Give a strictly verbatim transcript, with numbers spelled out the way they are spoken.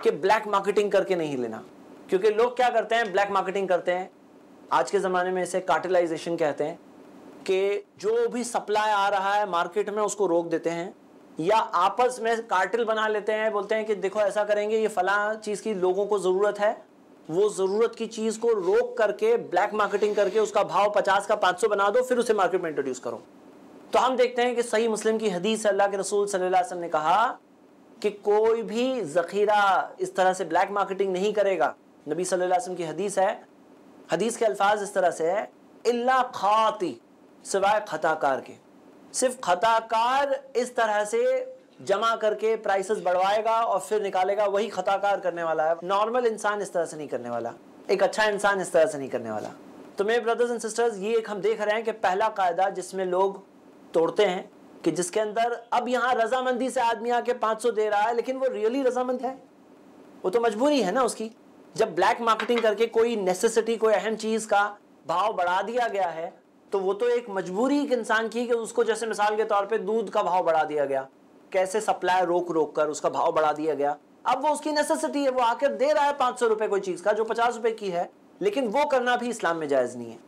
कि black marketing करके नहीं लेना, क्योंकि लोग क्या करते हैं, ब्लैक मार्केटिंग करते हैं। आज के ज़माने में इसे कार्टेलाइजेशन कहते हैं कि जो भी सप्लाई आ रहा है मार्केट में उसको रोक देते हैं, या आपस में कार्टेल बना लेते हैं, बोलते हैं कि देखो ऐसा करेंगे, ये फला चीज़ की लोगों को ज़रूरत है, वो ज़रूरत की चीज़ को रोक करके ब्लैक मार्केटिंग करके उसका भाव पचास का पाँच सौ बना दो, फिर उसे मार्केट में इंट्रोड्यूस करो। तो हम देखते हैं कि सही मुस्लिम की हदीस से अल्लाह के रसूल सल्लल्लाहु अलैहि वसल्लम ने कहा कि कोई भी ज़ख़ीरा इस तरह से ब्लैक मार्केटिंग नहीं करेगा। नबी सल्लल्लाहु अलैहि वसल्लम की हदीस है, हदीस के अल्फाज इस तरह से है, इल्ला खाती, सिवाय खताकार के। सिर्फ खताकार इस तरह से जमा करके प्राइसेस बढ़वाएगा और फिर निकालेगा, वही खताकार करने वाला है। नॉर्मल इंसान इस तरह से नहीं करने वाला, एक अच्छा इंसान इस तरह से नहीं करने वाला। तो मेरे ब्रदर्स एंड सिस्टर्स, ये एक हम देख रहे हैं कि पहला कायदा जिसमें लोग तोड़ते हैं, कि जिसके अंदर अब यहाँ रजामंदी से आदमी आके पाँच सौ दे रहा है, लेकिन वो रियली रजामंद है? वो तो मजबूरी है ना उसकी। जब ब्लैक मार्केटिंग करके कोई नेसेसिटी, कोई अहम चीज़ का भाव बढ़ा दिया गया है, तो वो तो एक मजबूरी एक इंसान की, कि उसको जैसे मिसाल के तौर पे दूध का भाव बढ़ा दिया गया, कैसे सप्लाई रोक रोक कर उसका भाव बढ़ा दिया गया। अब वो उसकी नेसेसिटी है, वो आकर दे रहा है पाँच सौ रुपये कोई चीज़ का जो पचास रुपये की है, लेकिन वो करना भी इस्लाम में जायज़ नहीं है।